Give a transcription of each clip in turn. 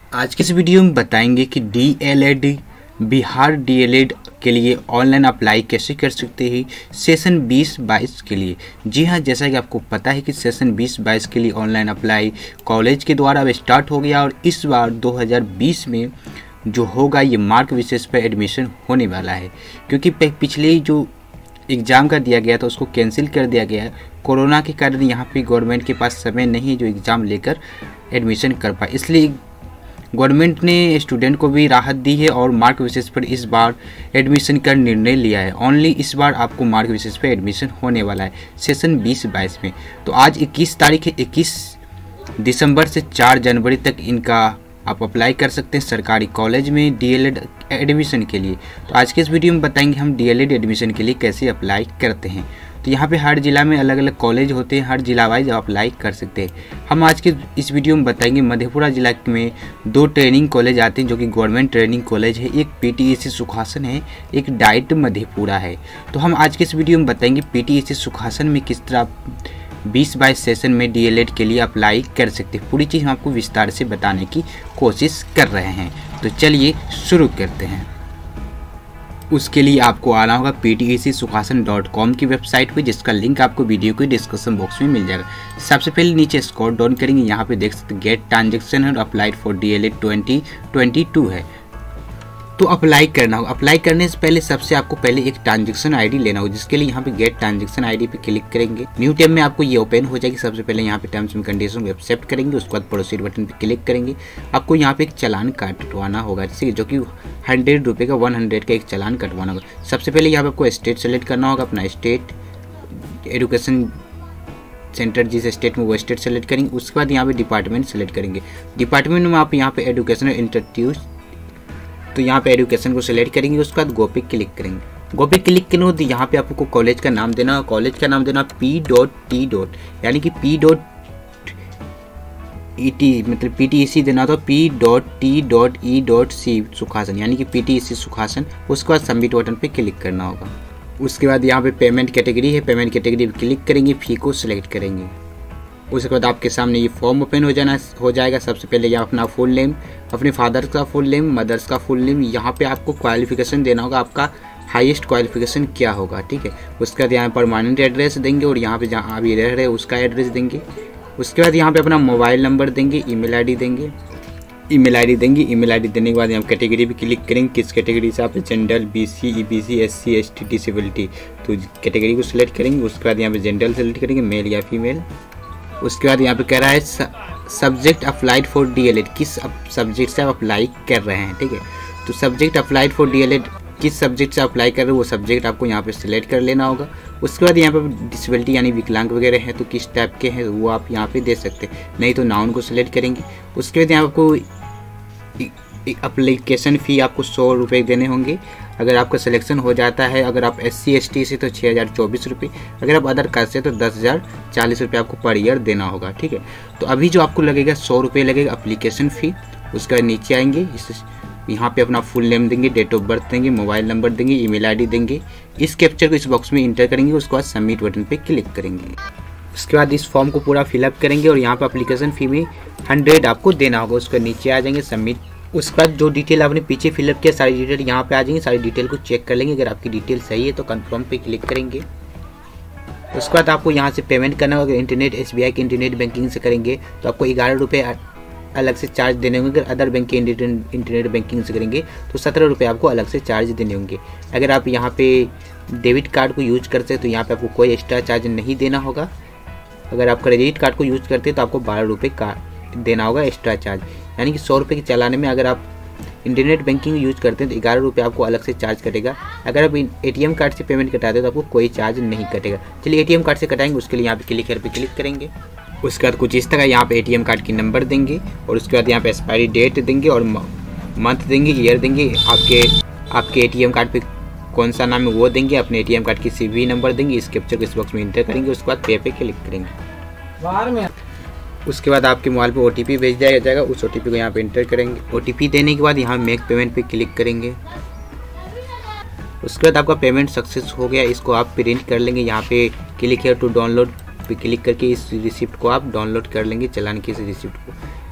आज के इस वीडियो में बताएंगे कि डीएलएड बिहार डीएलएड के लिए ऑनलाइन अप्लाई कैसे कर सकते हैं सेशन 20-22 के लिए। जी हाँ, जैसा कि आपको पता है कि सेशन 20-22 के लिए ऑनलाइन अप्लाई कॉलेज के द्वारा अब स्टार्ट हो गया और इस बार 2020 में जो होगा ये मार्क विशेष पर एडमिशन होने वाला है, क्योंकि पिछले जो एग्ज़ाम का दिया गया था उसको कैंसिल कर दिया गया है। कोरोना के कारण यहाँ पे गवर्नमेंट के पास समय नहीं है जो एग्ज़ाम लेकर एडमिशन कर पाए, इसलिए गवर्नमेंट ने स्टूडेंट को भी राहत दी है और मार्क विशेष पर इस बार एडमिशन का निर्णय लिया है। ओनली इस बार आपको मार्क विशेष पर एडमिशन होने वाला है सेशन 20-22 में। तो आज 21 तारीख है, 21 दिसंबर से 4 जनवरी तक इनका आप अप्लाई कर सकते हैं सरकारी कॉलेज में डीएलएड एडमिशन के लिए। तो आज के इस वीडियो में बताएंगे हम डीएलएड एडमिशन के लिए कैसे अप्लाई करते हैं। तो यहाँ पे हर जिला में अलग अलग कॉलेज होते हैं, हर जिला वाइज आप अप्लाई कर सकते हैं। हम आज के इस वीडियो में बताएंगे मधेपुरा जिला में 2 ट्रेनिंग कॉलेज आते हैं जो कि गवर्नमेंट ट्रेनिंग कॉलेज है, एक पीटीईसी सुखासन है, एक डाइट मधेपुरा है। तो हम आज के इस वीडियो में बताएंगे पीटीईसी सुखासन में किस तरह 20-22 सेशन में डीएलएड के लिए अप्लाई कर सकते हैं। पूरी चीज़ हम आपको विस्तार से बताने की कोशिश कर रहे हैं। तो चलिए शुरू करते हैं। उसके लिए आपको आना होगा ptecsukhasana.com की वेबसाइट पे, जिसका लिंक आपको वीडियो के डिस्क्रिप्शन बॉक्स में मिल जाएगा। सबसे पहले नीचे स्क्रॉल डाउन करेंगे, यहाँ पे देख सकते गेट ट्रांजेक्शन है और अप्लाइड फॉर डीएलएड 2022 है। तो अप्लाई करना होगा। अप्लाई करने से पहले सबसे आपको पहले एक ट्रांजेक्शन आईडी लेना होगा, जिसके लिए यहाँ पे गेट ट्रांजेक्शन आईडी पे क्लिक करेंगे। न्यू टैब में आपको ये ओपन हो जाएगी। सबसे पहले यहाँ पे टर्म्स एंड कंडीशन को एक्सेप्ट करेंगे, उसके बाद प्रोसीड बटन पे क्लिक करेंगे। आपको यहाँ पे एक चालान कटवाना होगा, जो कि 100 रुपये का 100 का एक चालान कटवाना होगा। सबसे पहले यहाँ पे आपको स्टेट सेलेक्ट करना होगा, अपना स्टेट एजुकेशन सेंटर जिस स्टेट में वो स्टेट सेलेक्ट करेंगे। उसके बाद यहाँ पे डिपार्टमेंट सेलेक्ट करेंगे। डिपार्टमेंट में आप यहाँ पे एजुकेशन इंस्टीट्यूट, तो यहाँ पे एजुकेशन को सिलेक्ट करेंगे। उसके बाद गो पे क्लिक करेंगे। गो पे क्लिक करने के बाद यहाँ पे आपको कॉलेज का नाम देना है। कॉलेज का नाम देना P.T. यानी कि P.E.T. मतलब PTEC देना तो P.T.E.C सुखासन, यानी कि PTEC सुखासन। उसके बाद सबमिट बटन पे क्लिक करना होगा। उसके बाद यहाँ पे पेमेंट कैटेगरी है, पेमेंट कैटेगरी पे क्लिक करेंगे, फी को सिलेक्ट करेंगे। उसके बाद आपके सामने ये फॉर्म ओपन हो जाएगा। सबसे पहले यहाँ अपना फुल नेम, अपने फादर का फुल नेम, मदर्स का फुल नेम, यहाँ पे आपको क्वालिफिकेशन देना होगा, आपका हाईएस्ट क्वालिफिकेशन क्या होगा, ठीक है। उसके बाद यहाँ परमानेंट एड्रेस देंगे और यहाँ पे जहाँ अभी रह रहे उसका एड्रेस देंगे। उसके बाद यहाँ पे अपना मोबाइल नंबर देंगे, ईमेल आईडी देंगे। ईमेल आईडी देने के बाद यहाँ कैटेगरी पे क्लिक करेंगे, किस कैटेगरी से आप general, BC, EBC, SC, ST, disability, तो कैटेगरी को सिलेक्ट करेंगे। उसके बाद यहाँ पे जनरल सेलेक्ट करेंगे, मेल या फीमेल। उसके बाद यहाँ पे कह रहा है सब्जेक्ट अप्लाइड फॉर डीएलएड, किस सब्जेक्ट से आप अप्लाई कर रहे हैं, ठीक है। तो सब्जेक्ट अप्लाइड फॉर डीएलएड, किस सब्जेक्ट से अप्लाई कर रहे हो वो सब्जेक्ट आपको यहाँ पे सिलेक्ट कर लेना होगा। उसके बाद यहाँ पे डिसेबिलिटी यानी विकलांग वगैरह हैं तो किस टाइप के हैं वो आप यहाँ पे दे सकते हैं, नहीं तो नाउन को सिलेक्ट करेंगे। उसके बाद यहाँ आपको एप्लीकेशन फ़ी आपको 100 रुपये देने होंगे अगर आपका सिलेक्शन हो जाता है। अगर आप SC ST से तो 6024 रुपये, अगर आप अदर कास्ट से तो 10,040 रुपये आपको पर ईयर देना होगा, ठीक है। तो अभी जो आपको लगेगा 100 रुपये लगेगा एप्लीकेशन फ़ी। उसके बाद नीचे आएंगे, यहाँ पे अपना फुल नेम देंगे, डेट ऑफ बर्थ देंगे, मोबाइल नंबर देंगे, ईमेल आईडी देंगे। इस कैप्चर को इस बॉक्स में इंटर करेंगे। उसके बाद सबमिट बटन पे क्लिक करेंगे। उसके बाद इस फॉर्म को पूरा फिलअप करेंगे और यहाँ पे एप्लीकेशन फ़ी में 100 आपको देना होगा। उसके नीचे आ जाएंगे सबमिट। उसके बाद जो डिटेल आपने पीछे फिलअप किया सारी डिटेल यहाँ पे आ जाएंगी। सारी डिटेल को चेक कर लेंगे, अगर आपकी डिटेल सही है तो कंफर्म पे क्लिक करेंगे। उसके बाद आपको यहाँ से पेमेंट करना होगा। इंटरनेट SBI के इंटरनेट बैंकिंग से करेंगे तो आपको 11 रुपये अलग से चार्ज देने होंगे। अगर अदर बैंक के इंटरनेट बैंकिंग से करेंगे तो 17 रुपये आपको अलग से चार्ज देने होंगे। अगर आप यहाँ पे डेबिट कार्ड को यूज करते हैं तो यहाँ पे आपको कोई एक्स्ट्रा चार्ज नहीं देना होगा। अगर आप क्रेडिट कार्ड को यूज करते हैं तो आपको 12 रुपये का देना होगा एक्स्ट्रा चार्ज, यानी कि 100 रुपये के चलाने में अगर आप इंटरनेट बैंकिंग यूज करते हैं तो 11 रुपये आपको अलग से चार्ज कटेगा। अगर आप ATM कार्ड से पेमेंट कटाते हैं तो आपको कोई चार्ज नहीं कटेगा। चलिए ATM कार्ड से कटाएंगे, उसके लिए यहाँ पे क्लिक करेंगे। उसके बाद कुछ इस तरह यहाँ पे ATM कार्ड की नंबर देंगे और उसके बाद यहाँ पे एक्सपायरी डेट देंगे और मंथ देंगे, ईयर देंगे। आपके ATM कार्ड पे कौन सा नाम है वो देंगे, अपने ATM कार्ड की CVV नंबर देंगे। इस कैप्चर को इस बॉक्स में इंटर करेंगे। उसके बाद पे क्लिक करेंगे। बाहर में उसके बाद आपके मोबाइल पे OTP भेज दिया जाएगा, उस OTP को यहाँ पे इंटर करेंगे। OTP देने के बाद यहाँ मेक पेमेंट पे क्लिक करेंगे। उसके बाद आपका पेमेंट सक्सेस हो गया, इसको आप प्रिंट कर लेंगे। यहाँ पे क्लिक हियर टू डाउनलोड पे क्लिक करके इस रिसिप्ट को आप डाउनलोड कर लेंगे, चालान की इस रिसिप्ट को।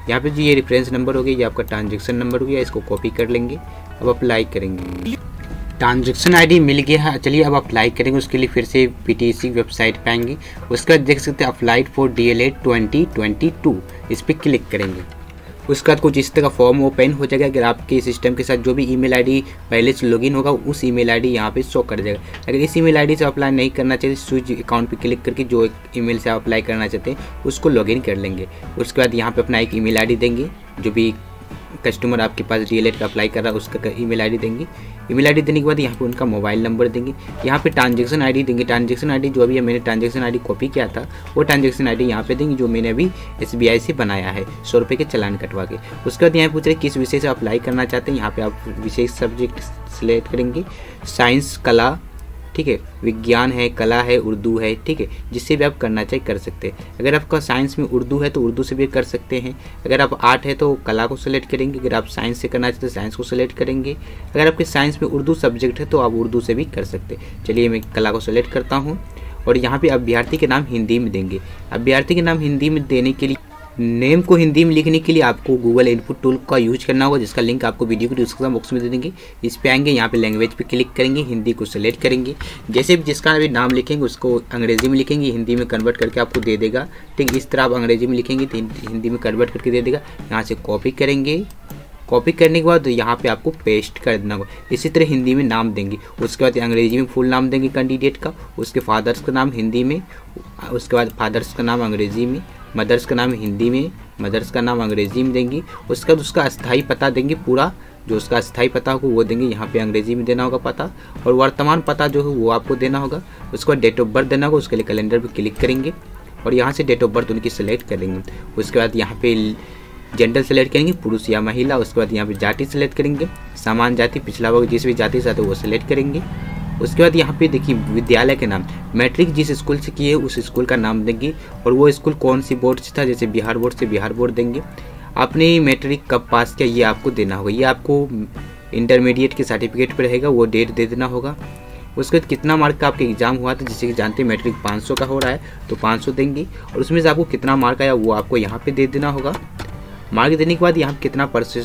यहाँ पे जो ये रेफरेंस नंबर हो गया, ये आपका ट्रांजेक्शन नंबर हो गया, इसको कॉपी कर लेंगे। अब अप्लाई करेंगे। ट्रांजेक्शन आईडी मिल गया है। चलिए अब अप्लाई करेंगे। उसके लिए फिर से पीटीसी वेबसाइट पे आएंगे। उसके बाद देख सकते हैं अप्लाइड फॉर डीएलएड 2022, इस पर क्लिक करेंगे। उसके बाद कुछ इस तरह का फॉर्म ओपन हो जाएगा। अगर आपके सिस्टम के साथ जो भी ईमेल आईडी पहले से लॉगिन होगा उस ईमेल आईडी यहाँ पे शो कर जाएगा। अगर इस ईमेल आईडी से अप्लाई नहीं करना चाहिए, स्विच अकाउंट पे क्लिक करके जो ईमेल से आप अप्लाई करना चाहते हैं उसको लॉगिन कर लेंगे। उसके बाद यहाँ पे अपना एक ईमेल आईडी देंगे। जो भी कस्टमर आपके पास डीएलएड का अप्लाई कर रहा है उसका ईमेल आईडी देंगे। ईमेल आईडी देने के बाद यहाँ पे उनका मोबाइल नंबर देंगे। यहाँ पे ट्रांजेक्शन आईडी देंगे। ट्रांजेक्शन आईडी जो अभी मैंने ट्रांजेक्शन आईडी कॉपी किया था वो ट्रांजेक्शन आईडी यहाँ पे देंगे, जो मैंने अभी SBI से बनाया है 100 रुपये के चालान कटवा के। उसके बाद यहाँ पूछ रहे किस विषय से अप्लाई करना चाहते हैं। यहाँ पे आप विषय सब्जेक्ट सिलेक्ट करेंगे, साइंस, कला, ठीक है, विज्ञान है, कला है, उर्दू है, ठीक है, जिससे भी आप करना चाहिए कर सकते हैं। अगर आपका साइंस में उर्दू है तो उर्दू से भी कर सकते हैं। अगर आप आर्ट है तो कला को सेलेक्ट करेंगे। अगर आप साइंस से करना चाहते हैं तो साइंस को सेलेक्ट करेंगे। अगर आपके साइंस में उर्दू सब्जेक्ट है तो आप उर्दू से भी कर सकते हैं। चलिए मैं कला को सेलेक्ट करता हूँ और यहाँ पे अभ्यर्थी के नाम हिंदी में देंगे। अभ्यर्थी के नाम हिंदी में देने के लिए नेम को हिंदी में लिखने के लिए आपको गूगल इनपुट टूल का यूज करना होगा, जिसका लिंक आपको वीडियो को डिस्क्रिप्शन बॉक्स में दे देंगे। इस पे आएंगे, यहाँ पे लैंग्वेज पे क्लिक करेंगे, हिंदी को सेलेक्ट करेंगे। जैसे भी जिसका भी नाम लिखेंगे उसको अंग्रेजी में लिखेंगे, हिंदी में कन्वर्ट करके आपको दे देगा। ठीक, इस तरह आप अंग्रेजी में लिखेंगे तो हिंदी में कन्वर्ट करके दे देगा। यहाँ से कॉपी करेंगे। कॉपी करने के बाद यहाँ पे आपको पेस्ट कर देना होगा। इसी तरह हिंदी में नाम देंगे। उसके बाद अंग्रेजी में फुल नाम देंगे कैंडिडेट का, उसके फादर्स का नाम हिंदी में, उसके बाद फादर्स का नाम अंग्रेजी में, मदर्स का नाम हिंदी में, मदर्स का नाम अंग्रेजी में देंगे। उसके बाद उसका अस्थाई पता देंगे, पूरा जो उसका अस्थाई पता होगा वो देंगे। यहाँ पे अंग्रेजी में देना होगा पता, और वर्तमान पता जो है वो आपको देना होगा। उसके बाद डेट ऑफ बर्थ देना होगा। उसके लिए कैलेंडर पे क्लिक करेंगे और यहाँ से डेट ऑफ बर्थ उनकी सेलेक्ट करेंगे। उसके बाद यहाँ पे जेंडर सेलेक्ट करेंगे, पुरुष या महिला। उसके बाद यहाँ पे जाति सेलेक्ट करेंगे, समान जाति, पिछड़ा वर्ग, जिस भी जाति से आते वो सेलेक्ट करेंगे। उसके बाद यहाँ पे देखिए विद्यालय के नाम, मैट्रिक जिस स्कूल से किए उस स्कूल का नाम देंगे, और वो स्कूल कौन सी बोर्ड से था, जैसे बिहार बोर्ड से बिहार बोर्ड देंगे। आपने मैट्रिक कब पास किया ये आपको देना होगा। ये आपको इंटरमीडिएट के सर्टिफिकेट पर रहेगा, वो डेट दे देना होगा। उसके बाद कितना मार्क का आपका एग्जाम हुआ था, जैसे कि जानते हैं मैट्रिक 500 का हो रहा है तो 500 देंगे, और उसमें से आपको कितना मार्क आया वो आपको यहाँ पे दे देना होगा। मार्क देने के बाद यहाँ कितना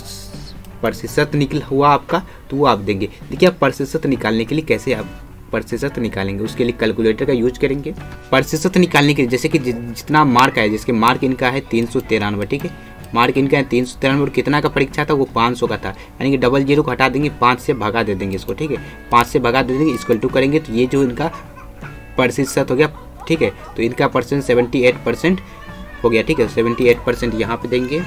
प्रतिशत निकल हुआ आपका तो वो आप देंगे। देखिए आप प्रतिशत निकालने के लिए कैसे आप प्रतिशत निकालेंगे, उसके लिए कैलकुलेटर का यूज करेंगे। प्रतिशत निकालने के लिए जैसे कि जितना मार्क है, जिसके मार्क इनका है 393, ठीक है, मार्क इनका है 393 और कितना का परीक्षा था वो 500 का था, यानी कि डबल जीरो को हटा देंगे, 5 से भगा दे देंगे इसको, ठीक है, 5 से भगा दे देंगे, इक्वल टू करेंगे तो ये जो इनका प्रतिशत हो गया, ठीक है, तो इनका परसेंट 78% हो गया, ठीक है, 78% यहाँ पे देंगे।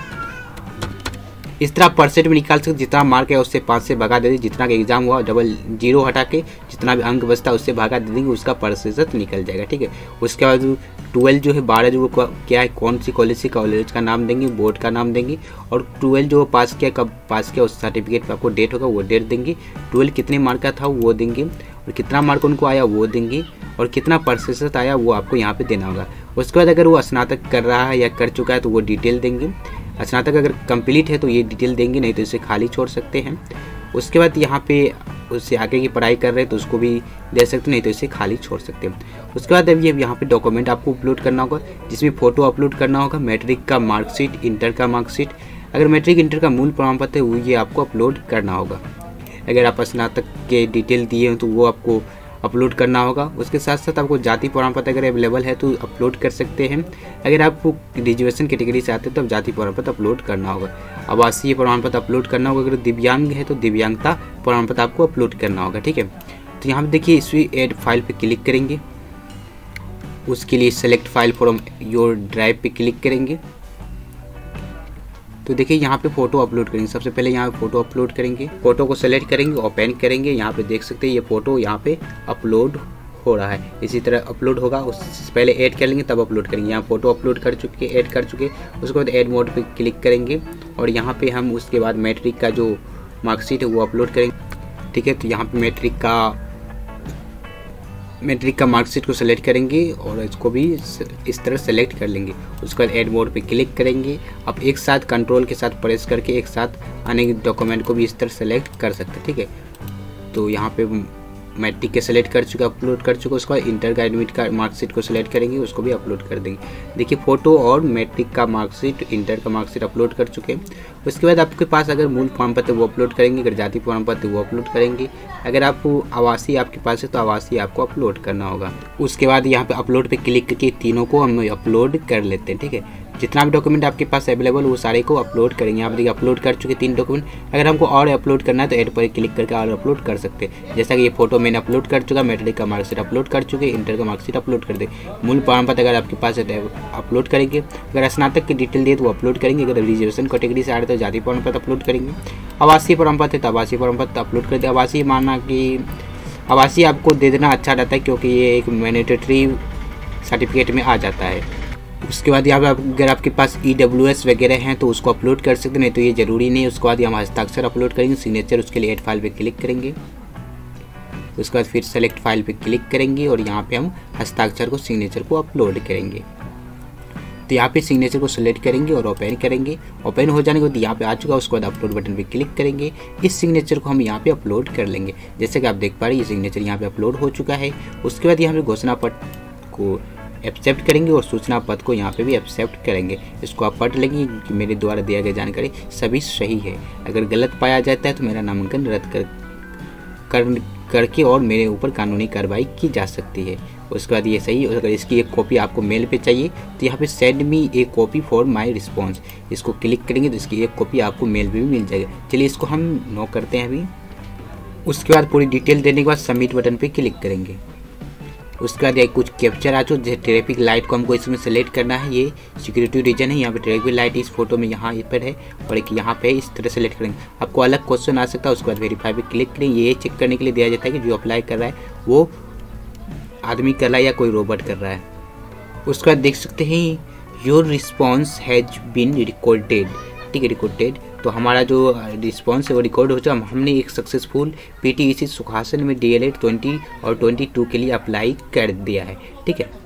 इस तरह परसेंट में निकाल सकते, जितना मार्क है उससे 5 से भगा दे देंगे, जितना का एग्जाम हुआ डबल जीरो हटा के जितना भी अंक बचता है उससे भगा दे देंगे, उसका प्रतिशत निकल जाएगा, ठीक है। उसके बाद 12 जो है 12 जो क्या है, कौन सी कॉलेज से, कॉलेज का नाम देंगे, बोर्ड का नाम देंगे, और 12 जो पास किया कब पास किया उस सर्टिफिकेट पर आपको डेट होगा वो डेट देंगे। 12 कितने मार्क का था वो देंगे, और कितना मार्क उनको आया वो देंगे, और कितना प्रतिशत आया वो आपको यहाँ पे देना होगा। उसके बाद अगर वो स्नातक कर रहा है या कर चुका है तो वो डिटेल देंगे। स्नातक अगर कंप्लीट है तो ये डिटेल देंगे, नहीं तो इसे खाली छोड़ सकते हैं। उसके बाद यहाँ पे उससे आगे की पढ़ाई कर रहे हैं तो उसको भी दे सकते, नहीं तो इसे खाली छोड़ सकते हैं। उसके बाद अब ये यहाँ पे डॉक्यूमेंट आपको अपलोड करना होगा, जिसमें फ़ोटो अपलोड करना होगा, मैट्रिक का मार्कशीट, इंटर का मार्कशीट, अगर मैट्रिक इंटर का मूल प्रमाण पत्र है वो ये आपको अपलोड करना होगा। अगर आप स्नातक के डिटेल दिए हैं तो वो आपको अपलोड करना होगा। उसके साथ साथ आपको जाति प्रमाण पत्र अगर अवेलेबल है तो अपलोड कर सकते हैं। अगर आप ग्रेजुएशन कैटेगरी से आते हैं तो आप जाति प्रमाण पत्र अपलोड करना होगा। आवासीय प्रमाण पत्र अपलोड करना होगा। अगर दिव्यांग है तो दिव्यांगता प्रमाण पत्र आपको अपलोड करना होगा, ठीक है। तो यहाँ पे देखिए इसी ऐड फाइल पे क्लिक करेंगे, उसके लिए select file from your drive पे क्लिक करेंगे। तो देखिए यहाँ पे फोटो अपलोड करेंगे। सबसे पहले यहाँ पे फोटो अपलोड करेंगे, फोटो को सेलेक्ट करेंगे, ओपन करेंगे। यहाँ पे देख सकते हैं ये फोटो यहाँ पे अपलोड हो रहा है। इसी तरह अपलोड होगा, उससे पहले ऐड कर लेंगे तब अपलोड करेंगे। यहाँ फोटो अपलोड कर चुके, ऐड कर चुके, उसके बाद ऐड मोड पे क्लिक करेंगे और यहाँ पे हम उसके बाद मैट्रिक का जो मार्कशीट है वो अपलोड करेंगे, ठीक है। तो यहाँ पे मैट्रिक का मार्कशीट को सेलेक्ट करेंगे और इसको भी इस तरह सेलेक्ट कर लेंगे। उसके बाद ऐड मोड पे क्लिक करेंगे। अब एक साथ कंट्रोल के साथ प्रेस करके एक साथ आने के डॉक्यूमेंट को भी इस तरह सेलेक्ट कर सकते हैं, ठीक है। तो यहाँ पे मैट्रिक के सेलेक्ट कर चुके अपलोड कर चुके, उसके बाद इंटर का एडमिट कार्ड मार्कशीट को सिलेक्ट करेंगे, उसको भी अपलोड कर देंगे। देखिए फ़ोटो और मैट्रिक का मार्कशीट, इंटर का मार्कशीट अपलोड कर चुके हैं। उसके बाद आपके पास अगर मूल फॉर्म पत्र वो अपलोड करेंगे, अगर जाति प्रमाण पत्र वो अपलोड करेंगे, अगर आप आवासीय आपके पास है तो आवासीय आपको अपलोड करना होगा। उसके बाद यहाँ पे अपलोड पे क्लिक करके तीनों को हम अपलोड कर लेते हैं। ठीक है, जितना भी डॉक्यूमेंट आपके पास अवेलेबल वो सारे को अपलोड करेंगे। यहाँ पर देखिए अपलोड कर चुके 3 डॉक्यूमेंट। अगर हमको और अपलोड करना है तो ऐड पर क्लिक करके और अपलोड कर सकते हैं। जैसा कि ये फोटो मैंने अपलोड कर चुका, मैट्रिक का मार्कशीट अपलोड कर चुके, इंटर का मार्कशीट अपलोड कर दे। मूल प्रमाण पत्र अगर आपके पास है तो अपलोड करेंगे, अगर स्नातक की डिटेल दिए तो वो अपलोड करेंगे, अगर रिजर्वेशन कैटेगरी से आ रहे तो जाति प्रमाण पत्र अपलोड करेंगे, आवासीय प्रमाण पत्र है तो आवासीय प्रमाण पत्र अपलोड कर दे। आवासीय माना कि आवासीय आपको दे देना अच्छा रहता है क्योंकि ये एक मैंडेटरी सर्टिफिकेट में आ जाता है। उसके बाद यहाँ पर अगर आपके पास EWS वगैरह हैं तो उसको अपलोड कर सकते हैं, नहीं तो ये ज़रूरी नहीं है। उसके बाद हम हस्ताक्षर अपलोड करेंगे, सिग्नेचर उसके लिए ऐड फाइल पे क्लिक करेंगे। उसके बाद फिर सेलेक्ट फाइल पे क्लिक करेंगे और यहाँ पे हम हस्ताक्षर को सिग्नेचर को अपलोड करेंगे। तो यहाँ पे सिग्नेचर को सिलेक्ट करेंगे और ओपन करेंगे। ओपन हो जाने के बाद यहाँ पे आ चुका, उसके बाद अपलोड बटन पे क्लिक करेंगे। इस सिग्नेचर को हम यहाँ पे अपलोड कर लेंगे। जैसे कि आप देख पा रहे हैं ये सिग्नेचर यहाँ पे अपलोड हो चुका है। उसके बाद यहाँ पे घोषणा पत्र को एक्सेप्ट करेंगे और सूचना पत्र को यहाँ पे भी एक्सेप्ट करेंगे। इसको आप पढ़ लेंगे कि मेरे द्वारा दिया गया जानकारी सभी सही है। अगर गलत पाया जाता है तो मेरा नामांकन रद्द करके और मेरे ऊपर कानूनी कार्रवाई की जा सकती है। उसके बाद ये सही। अगर इसकी एक कॉपी आपको मेल पे चाहिए तो यहाँ पे send me a copy for my response, इसको क्लिक करेंगे तो इसकी एक कॉपी आपको मेल पे भी मिल जाएगा। चलिए इसको हम नो करते हैं अभी। उसके बाद पूरी डिटेल देने के बाद सबमिट बटन पे क्लिक करेंगे। उसके बाद कुछ कैप्चर आ चुका, जैसे ट्रैफिक लाइट को हमको इसमें सेलेक्ट करना है, ये सिक्योरिटी रीजन है। यहाँ पे ट्रैफिक लाइट इस फोटो में यहाँ पर है और एक यहाँ पे इस तरह सेलेक्ट करेंगे। आपको अलग क्वेश्चन आ सकता है। उसके बाद वेरीफाई पे क्लिक करेंगे। ये चेक करने के लिए दिया जाता है कि जो अप्लाई कर रहा है वो आदमी कर रहा है या कोई रोबोट कर रहा है। उसके बाद देख सकते हैं your response has been recorded. ठीक है, रिकॉर्डेड तो हमारा जो रिस्पॉन्स है वो रिकॉर्ड हो चुका। हमने एक सक्सेसफुल PTEC सुखासन में DL 20 और 22 के लिए अप्लाई कर दिया है। ठीक है।